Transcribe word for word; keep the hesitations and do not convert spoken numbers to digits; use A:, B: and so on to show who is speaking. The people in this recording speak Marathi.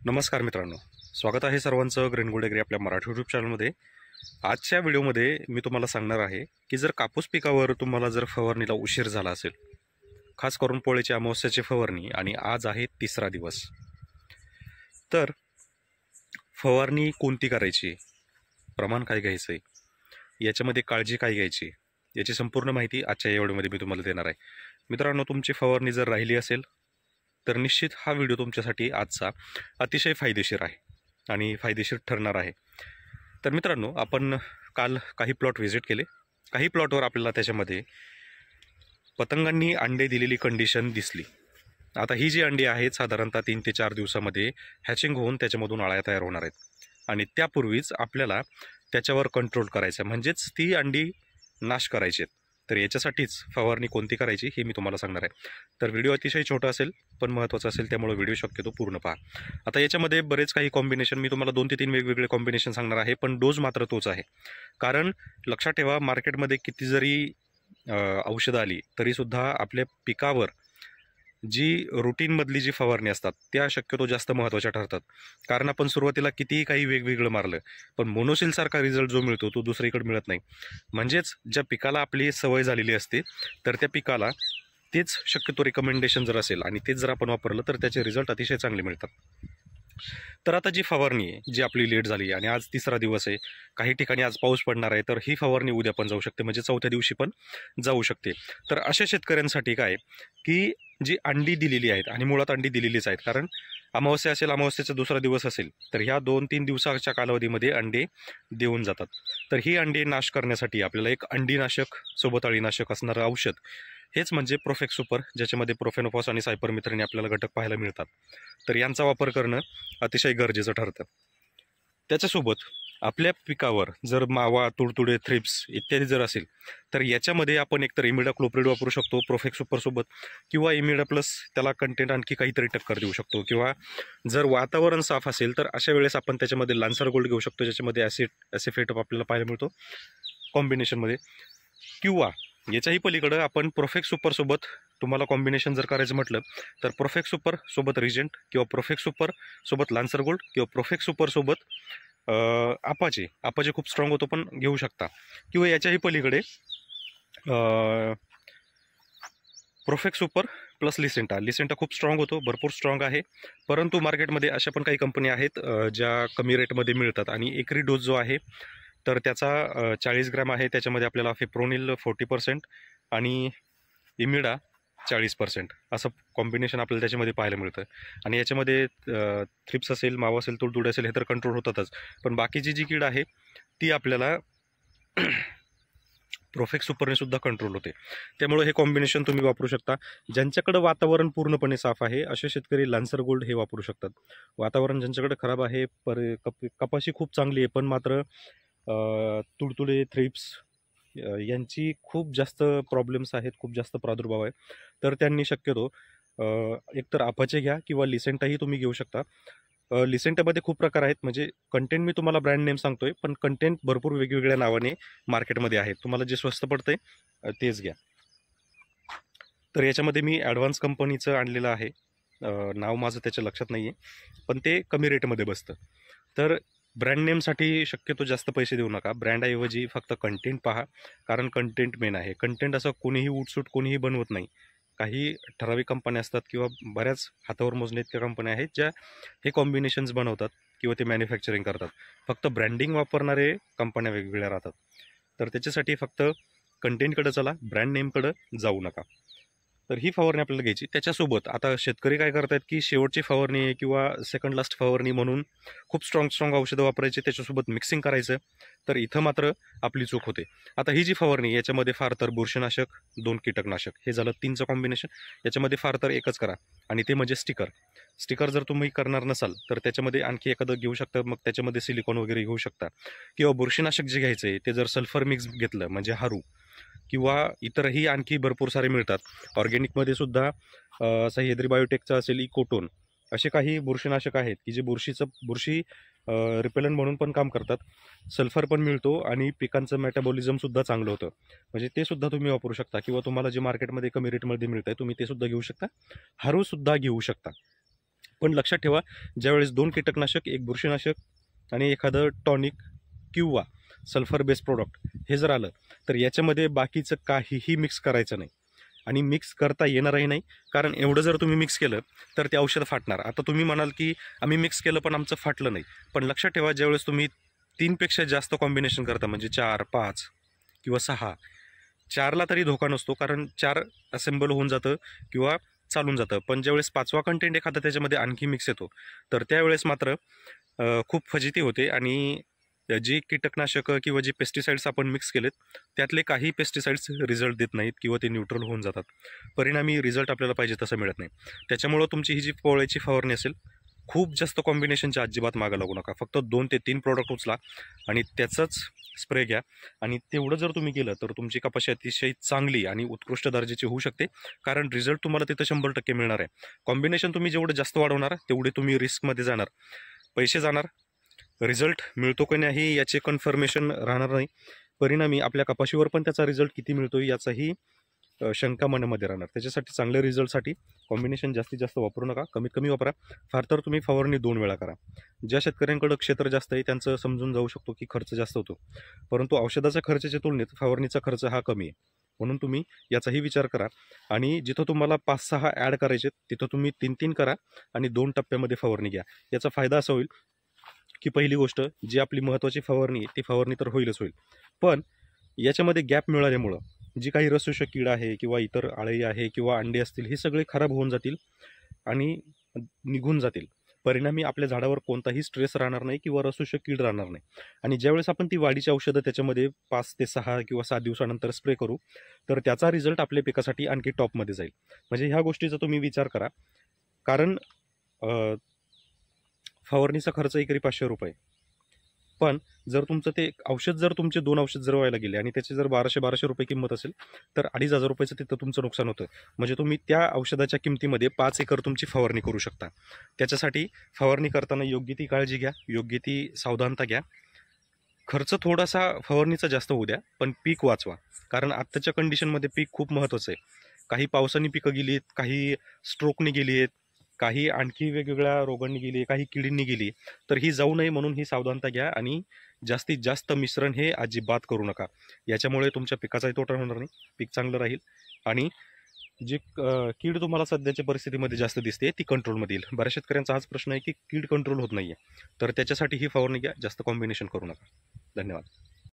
A: नमस्कार मित्रांनो, स्वागत आहे सर्वांचं ग्रीनगोल्ड ॲग्री आपल्या मराठी यूट्यूब चॅनलमध्ये। आजच्या व्हिडिओमध्ये मी तुम्हाला सांगणार आहे की जर कापूस पिकावर तुम्हाला जर फवारणीला उशीर झाला असेल, खास करून पोळीची अमावस्याची फवारणी आणि आज आहे तिसरा दिवस, तर फवारणी कोणती करायची, प्रमाण काय घ्यायचं आहे, याच्यामध्ये काळजी काय घ्यायची, याची संपूर्ण माहिती आजच्या या व्हिडिओमध्ये मी तुम्हाला देणार आहे। मित्रांनो, तुमची फवारणी जर राहिली असेल तर निश्चित हा व्हिडिओ तुमच्यासाठी आजचा अतिशय फायदेशीर आहे आणि फायदेशीर ठरणार आहे। तर मित्रांनो, आपण काल काही प्लॉट व्हिजिट केले, काही प्लॉटवर आपल्याला त्याच्यामध्ये पतंगांनी अंडे दिलेली कंडिशन दिसली। आता ही जी अंडी आहेत साधारणतः तीन ते चार दिवसामध्ये हॅचिंग होऊन त्याच्यामधून अळ्या तयार होणार आहेत आणि त्यापूर्वीच आपल्याला त्याच्यावर कंट्रोल करायचं, म्हणजेच ती अंडी नाश करायची आहेत। तर याच्यासाठीच फवारणी कोणती करायची हे मी तुम्हाला सांगणार आहे। तर व्हिडिओ अतिशय छोटा असेल पण महत्त्वाचा असेल, त्यामुळे व्हिडिओ शक्यतो पूर्ण पहा। आता याच्यामध्ये बरेच काही कॉम्बिनेशन मी तुम्हाला दोन ते तीन वेगवेगळे कॉम्बिनेशन सांगणार आहे, पण डोस मात्र तोच आहे। कारण लक्षात ठेवा, मार्केटमध्ये किती जरी औषधं आली तरीसुद्धा आपल्या पिकावर जी रुटीनमधली जी फवारणी असतात त्या शक्यतो जास्त महत्त्वाच्या ठरतात। कारण आपण सुरुवातीला कितीही काही वेगवेगळं मारलं पण मोनोसिलसारखा रिझल्ट जो मिळतो तो दुसरीकडे मिळत नाही। म्हणजेच ज्या पिकाला आपली सवय झालेली असते तर त्या पिकाला तेच शक्यतो रिकमेंडेशन जर असेल आणि तेच जर आपण वापरलं तर त्याचे रिझल्ट अतिशय चांगले मिळतात। तर आता जी फवारणी आहे जी आपली लेट झाली आणि आज तिसरा दिवस आहे, काही ठिकाणी आज पाऊस पडणार आहे, तर ही फवारणी उद्या पण जाऊ शकते, म्हणजे चौथ्या दिवशी पण जाऊ शकते। तर अशा शेतकऱ्यांसाठी काय की जी अंडी दिलेली आहेत आणि मुळात अंडी दिलेलीच आहेत, कारण अमावस्या असेल, अमावस्याचा दुसरा दिवस असेल तर ह्या दोन तीन दिवसाच्या कालावधीमध्ये अंडे देऊन जातात। तर ही अंडे नाश करण्यासाठी आपल्याला एक अंडीनाशक सोबत अळीनाशक असणारं औषध, हेच म्हणजे प्रोफेक्स सुपर, ज्याच्यामध्ये प्रोफेनोफॉस आणि सायपरमिथ्रिन आपल्याला घटक पाहायला मिळतात। तर यांचा वापर करणं अतिशय गरजेचं ठरतं। त्याच्यासोबत आपल्या पिकावर जर मावा, तुडतुडे, थ्रिप्स इत्यादी जर असेल तर याच्यामध्ये आपण एकतर इमिडाक्लोप्रिड वापरू शकतो प्रोफेक्स सुपरसोबत, किंवा इमिडा प्लस त्याला कंटेंट आणखी काहीतरी टक्कर देऊ शकतो, किंवा जर वातावरण साफ असेल तर अशा वेळेस आपण त्याच्यामध्ये लान्सर गोल्ड घेऊ शकतो, ज्याच्यामध्ये ॲसिड ॲसिफेट आपल्याला पाहायला मिळतो कॉम्बिनेशनमध्ये। किंवा याच्याही पलीकडं आपण प्रोफेक्स सुपरसोबत तुम्हाला कॉम्बिनेशन जर करायचं म्हटलं तर प्रोफेक्स सुपर सोबत रिजंट, किंवा प्रोफेक्स सुपर सोबत लान्सर गोल्ड, किंवा प्रोफेक्स सुपर सोबत आपाचे आपाचे खूप स्ट्रॉंग होतो पण घेऊ शकता। किंवा याच्याही पलीकडे Profex super plus Lesenta Lesenta खूप स्ट्रॉंग होतो, भरपूर स्ट्रॉंग आहे, परंतु मार्केटमध्ये अशा पण काही कंपनी आहेत ज्या कमी रेटमध्ये मिळतात आणि एकरी डोस जो आहे तर त्याचा चाळीस ग्रॅम आहे, त्याच्यामध्ये आपल्याला फिप्रोनिल फोर्टी पर्सेंट आणि इमिडा चाळीस पर्सेंट असं कॉम्बिनेशन आपल्याला त्याच्यामध्ये पाहायला मिळतं। आणि याच्यामध्ये थ्रिप्स असेल, मावा असेल, तुडतुडे असेल हे तर कंट्रोल होतातच, पण बाकीची जी कीड आहे ती आपल्याला प्रोफेक्स सुपरने सुद्धा कंट्रोल होते। त्यामुळे हे कॉम्बिनेशन तुम्ही वापरू शकता। ज्यांच्याकडे वातावरण पूर्णपणे साफ आहे असे शेतकरी लान्सर गोल्ड हे वापरू शकतात। वातावरण ज्यांच्याकडे खराब आहे, पर कप कपाशी खूप चांगली आहे पण मात्र तुडतुडे, थ्रिप्स यांची खूप जास्त प्रॉब्लेम्स आहेत, खूप जास्त प्रादुर्भाव आहे, तर त्यांनी शक्यतो एकतर आपाचे घ्या किंवा लिसेंटाही तुम्ही घेऊ शकता। लिसेंटामध्ये खूप प्रकार आहेत, म्हणजे कंटेंट मी तुम्हाला ब्रँड नेम सांगतोय पण कंटेंट भरपूर वेगवेगळ्या नावाने मार्केटमध्ये आहेत, तुम्हाला जे स्वस्त पडतंय तेच घ्या। तर याच्यामध्ये मी ॲडव्हान्स कंपनीचं आणलेलं आहे, नाव माझं त्याच्या लक्षात नाही आहे, पण ते कमी रेटमध्ये बसतं। तर ब्रँड नेमसाठी शक्यतो जास्त पैसे देऊ नका, ब्रँडऐवजी फक्त कंटेंट पहा, कारण कंटेंट मेन आहे। कंटेंट असं कोणीही उठसूट कोणीही बनवत नाही, काही ठराविक कंपन्या असतात किंवा बऱ्याच हातावर मोजणे इतक्या कंपन्या आहेत ज्या हे कॉम्बिनेशन्स बनवतात किंवा ते मॅन्युफॅक्चरिंग करतात। फक्त ब्रँडिंग वापरणारे कंपन्या वेगवेगळ्या राहतात, तर त्याच्यासाठी फक्त कंटेंटकडे चला, ब्रँड नेमकडे जाऊ नका। तर ही फवारणी आपल्याला घ्यायची। त्याच्यासोबत आता शेतकरी काय करतात की शेवटची फवारणी किंवा सेकंड लास्ट फवारणी म्हणून खूप स्ट्रॉंग स्ट्रॉंग औषधं वापरायचे, त्याच्यासोबत मिक्सिंग करायचं, तर इथं मात्र आपली चूक होते। आता ही जी फवारणी याच्यामध्ये फार तर बुरशीनाशक, दोन कीटकनाशक, हे झालं तीनचं कॉम्बिनेशन। याच्यामध्ये फार तर एकच करा आणि ते म्हणजे स्टिकर। स्टिकर जर तुम्ही करणार नसाल तर त्याच्यामध्ये आणखी एखादं घेऊ शकता, मग त्याच्यामध्ये सिलिकॉन वगैरे घेऊ शकता, किंवा बुरशीनाशक जे घ्यायचं आहे ते जर सल्फर मिक्स घेतलं म्हणजे हारू, किंवा इतरही आणखी भरपूर सारे मिळतात ऑर्गॅनिकमध्ये सुद्धा, सह्याद्री बायोटेकचं असेल, इकोटोन, असे काही बुरशीनाशक आहेत की जे बुरशीचं बुरशी रिपेलंट म्हणून पण काम करतात, सल्फर पण मिळतो आणि पिकांचं मेटाबॉलिझमसुद्धा चांगलं होतं, म्हणजे ते सुद्धा तुम्ही वापरू शकता। किंवा तुम्हाला जे मार्केटमध्ये कमी रेटमध्ये मिळतं आहे तुम्ही ते सुद्धा घेऊ शकता, हारूसुद्धा घेऊ शकता। पण लक्षात ठेवा, ज्यावेळेस दोन कीटकनाशक, एक बुरशीनाशक आणि एखादं टॉनिक किंवा सल्फर बेस प्रोडक्ट हे जर आलं तर याच्यामध्ये बाकीचं काहीही मिक्स करायचं नाही आणि मिक्स करता येणारही नाही, कारण एवढं जर तुम्ही मिक्स केलं तर ते औषध फाटणार. आता तुम्ही म्हणाल की आम्ही मिक्स केलं पण आमचं फाटलं नाही, पण लक्षात ठेवा, ज्यावेळेस तुम्ही तीनपेक्षा जास्त कॉम्बिनेशन करता, म्हणजे चार, पाच किंवा सहा, चारला तरी धोका नसतो, कारण चार असेंबल होऊन जातं किंवा चालून जातं. पण ज्यावेळेस पाचवा कंटेंट एखादा त्याच्यामध्ये आणखी मिक्स येतो तर त्यावेळेस मात्र खूप फजिती होते आणि जी कीटकनाशकं किंवा जे पेस्टिसाइड्स आपण मिक्स केलेत त्यातले काही पेस्टिसाइड्स रिझल्ट देत नाहीत किंवा ते न्यूट्रल होऊन जातात. परिणामी रिझल्ट आपल्याला पाहिजे तसं मिळत नाही. त्याच्यामुळं तुमची ही जी पोळ्याची फवारणी असेल, खूप जास्त कॉम्बिनेशनच्या अजिबात मागं लागू नका. फक्त दोन ते तीन प्रोडक्ट उचला आणि त्याचंच स्प्रे घ्या आणि तेवढं जर तुम्ही केलं तर तुमची कपाशी अतिशय चांगली आणि उत्कृष्ट दर्जाची होऊ शकते, कारण रिझल्ट तुम्हाला तिथं शंभर टक्के मिळणार आहे. कॉम्बिनेशन तुम्ही जेवढं जास्त वाढवणार तेवढे तुम्ही रिस्कमध्ये जाणार, पैसे जाणार, रिझल्ट मिळतो की नाही याचे कन्फर्मेशन राहणार नाही. परिणामी आपल्या कपाशीवर पण त्याचा रिझल्ट किती मिळतो याचाही शंका मनामध्ये राहणार. त्याच्यासाठी चांगल्या रिझल्टसाठी कॉम्बिनेशन जास्तीत जास्त वापरू नका, कमीत कमी वापरा. फार तर तुम्ही फवारणी दोन वेळा करा. ज्या शेतकऱ्यांकडं क्षेत्र जास्त आहे त्यांचं समजून जाऊ शकतो की खर्च जास्त होतो, परंतु औषधाच्या खर्चाच्या तुलनेत फवारणीचा खर्च हा कमी आहे. म्हणून तुम्ही याचाही विचार करा आणि जिथं तुम्हाला पाच सहा ॲड करायचे तिथं तुम्ही तीन तीन करा आणि दोन टप्प्यामध्ये फवारणी घ्या. याचा फायदा असा होईल की पहिली गोष्ट, जी आपली महत्त्वाची फवारणी आहे ती फवारणी तर होईलच होईल, पण याच्यामध्ये गॅप मिळाल्यामुळं जी काही रसशोषक कीड आहे किंवा इतर आळी आहे किंवा अंडे असतील हे सगळे खराब होऊन जातील आणि निघून जातील. परिणामी आपल्या झाडावर कोणताही स्ट्रेस राहणार नाही किंवा रसशोषक कीड राहणार नाही. आणि ज्यावेळेस आपण ती वाढीची औषधं त्याच्यामध्ये पाच ते सहा किंवा सात दिवसानंतर स्प्रे करू तर त्याचा रिझल्ट आपल्या पिकासाठी आणखी टॉपमध्ये जाईल. म्हणजे ह्या गोष्टीचा तुम्ही विचार करा, कारण फवारणीचा खर्च एकरी पाचशे रुपये, पण जर तुमचं ते औषध जर तुमचे दोन औषध जर व्हायला गेले आणि त्याचे जर बाराशे बाराशे रुपये किंमत असेल तर अडीच हजार रुपयाचं तिथं तुमचं नुकसान होतं. म्हणजे तुम्ही त्या औषधाच्या किमतीमध्ये पाच एकर तुमची फवारणी करू शकता. त्याच्यासाठी फवारणी करताना योग्य ती काळजी घ्या, योग्य ती सावधानता घ्या. खर्च थोडासा फवारणीचा जास्त होऊ द्या, पण पीक वाचवा, कारण आत्ताच्या कंडिशनमध्ये पीक खूप महत्त्वाचं आहे. काही पावसाने पिकं गेली आहेत, काही स्ट्रोकने गेली आहेत, काही आणखी वेगवेगळ्या रोगांनी गेली, काही किडींनी गेली, तर ही जाऊ नये म्हणून ही सावधानता घ्या आणि जास्तीत जास्त मिश्रण हे अजिबात करू नका. याच्यामुळे तुमच्या पिकाचाही तोटा होणार नाही, पीक चांगलं राहील आणि जी कीड तुम्हाला सध्याच्या परिस्थितीमध्ये जास्त दिसते ती कंट्रोलमध्ये येईल. बऱ्याच शेतकऱ्यांचा हाच प्रश्न आहे की कीड कंट्रोल होत नाही आहे, तर त्याच्यासाठी ही फवारणी घ्या, जास्त कॉम्बिनेशन करू नका. धन्यवाद.